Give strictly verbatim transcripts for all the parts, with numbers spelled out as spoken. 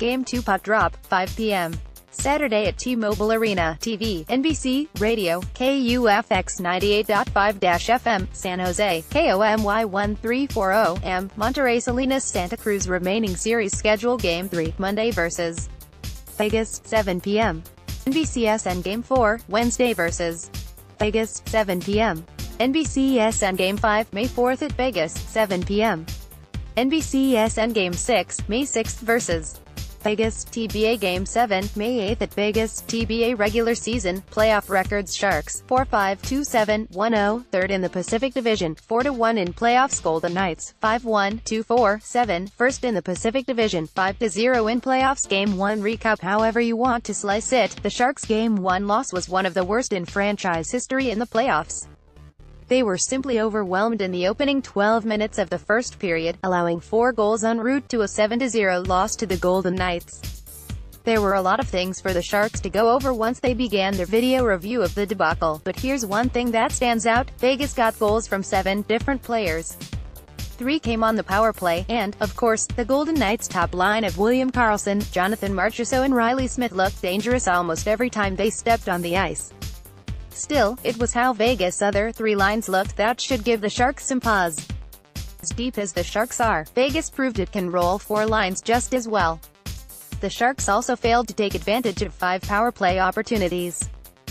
Game two puck drop, five p m Saturday at T-Mobile Arena, T V, N B C, Radio, K U F X ninety-eight point five F M, San Jose, K O M Y thirteen forty A M, Monterrey Salinas Santa Cruz. Remaining series schedule: Game three, Monday versus Vegas, seven p m N B C S N Game four, Wednesday versus Vegas, seven p m N B C S N Game five, May fourth at Vegas, seven p m N B C S N Game six, May sixth versus Vegas, T B A Game seven, May eighth at Vegas, T B A Regular Season, Playoff Records: Sharks, four five, two seven, one oh, third in the Pacific Division, four to one in playoffs. Golden Knights, five one, two four, seven, first in the Pacific Division, five to zero in playoffs. Game one recap: however you want to slice it, the Sharks' Game one loss was one of the worst in franchise history in the playoffs. They were simply overwhelmed in the opening twelve minutes of the first period, allowing four goals en route to a seven to zero loss to the Golden Knights. There were a lot of things for the Sharks to go over once they began their video review of the debacle, but here's one thing that stands out: Vegas got goals from seven different players. Three came on the power play, and, of course, the Golden Knights' top line of William Karlsson, Jonathan Marchessault and Riley Smith looked dangerous almost every time they stepped on the ice. Still, it was how Vegas' other three lines looked that should give the Sharks some pause. As deep as the Sharks are, Vegas proved it can roll four lines just as well. The Sharks also failed to take advantage of five power play opportunities.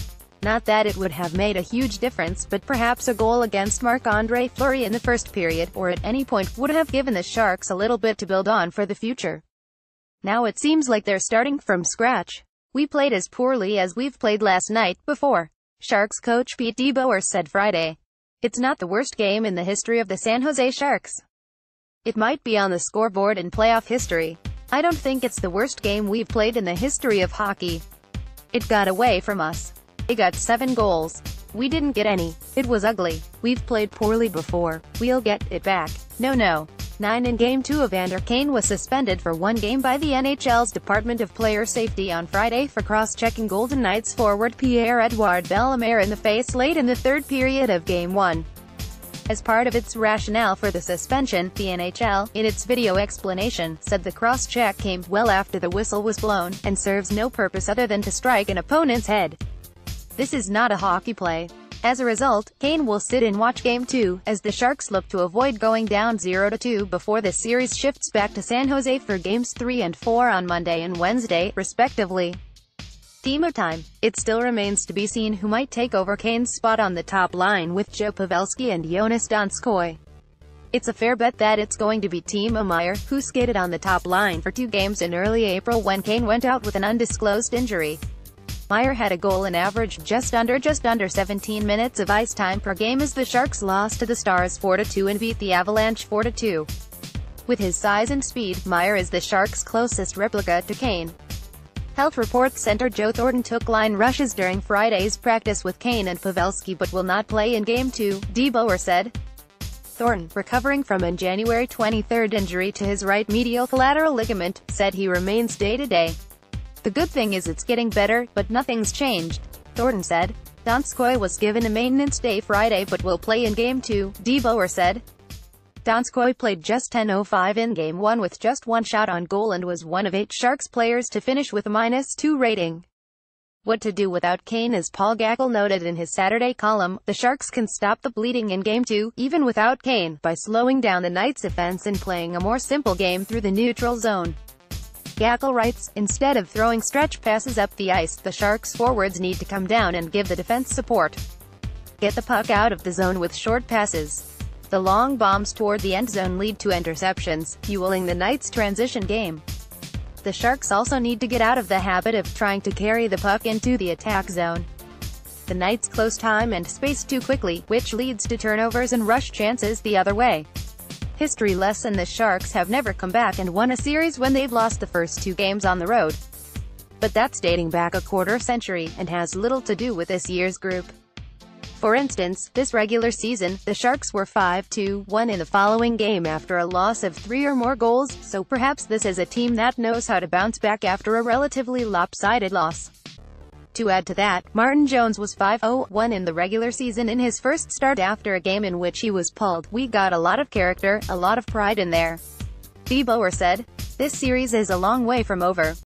Not that it would have made a huge difference, but perhaps a goal against Marc-Andre Fleury in the first period, or at any point, would have given the Sharks a little bit to build on for the future. Now it seems like they're starting from scratch. We played as poorly as we've played last night before, Sharks coach Pete DeBoer said Friday. It's not the worst game in the history of the San Jose Sharks. It might be on the scoreboard in playoff history. I don't think it's the worst game we've played in the history of hockey. It got away from us. They got seven goals. We didn't get any. It was ugly. We've played poorly before. We'll get it back. No no. nine In Game two, Evander Kane was suspended for one game by the N H L's Department of Player Safety on Friday for cross-checking Golden Knights forward Pierre-Edouard Bellemare in the face late in the third period of Game one. As part of its rationale for the suspension, the N H L, in its video explanation, said the cross-check came well after the whistle was blown, and serves no purpose other than to strike an opponent's head. This is not a hockey play. As a result, Kane will sit and watch Game two, as the Sharks look to avoid going down zero to two before the series shifts back to San Jose for Games three and four on Monday and Wednesday, respectively. Team time. It still remains to be seen who might take over Kane's spot on the top line with Joe Pavelski and Jonas Donskoi. It's a fair bet that it's going to be Timo Meier, who skated on the top line for two games in early April when Kane went out with an undisclosed injury. Meier had a goal and averaged just under just under seventeen minutes of ice time per game as the Sharks lost to the Stars four to two and beat the Avalanche four to two. With his size and speed, Meier is the Sharks' closest replica to Kane. Health reports center Joe Thornton took line rushes during Friday's practice with Kane and Pavelski but will not play in Game two, DeBoer said. Thornton, recovering from a January twenty-third injury to his right medial collateral ligament, said he remains day-to-day. The good thing is it's getting better, but nothing's changed, Thornton said. Donskoi was given a maintenance day Friday but will play in Game two, DeBoer said. Donskoi played just ten oh five in Game one with just one shot on goal and was one of eight Sharks players to finish with a minus two rating. What to do without Kane? As Paul Gackle noted in his Saturday column, the Sharks can stop the bleeding in Game two, even without Kane, by slowing down the Knights' offense and playing a more simple game through the neutral zone. Gackle writes, instead of throwing stretch passes up the ice, the Sharks forwards need to come down and give the defense support. Get the puck out of the zone with short passes. The long bombs toward the end zone lead to interceptions, fueling the Knights' transition game. The Sharks also need to get out of the habit of trying to carry the puck into the attack zone. The Knights close time and space too quickly, which leads to turnovers and rush chances the other way. History lesson: the Sharks have never come back and won a series when they've lost the first two games on the road. But that's dating back a quarter century, and has little to do with this year's group. For instance, this regular season, the Sharks were five two one in the following game after a loss of three or more goals, so perhaps this is a team that knows how to bounce back after a relatively lopsided loss. To add to that, Martin Jones was five oh one in the regular season in his first start after a game in which he was pulled. We got a lot of character, a lot of pride in there. DeBoer said, "This series is a long way from over.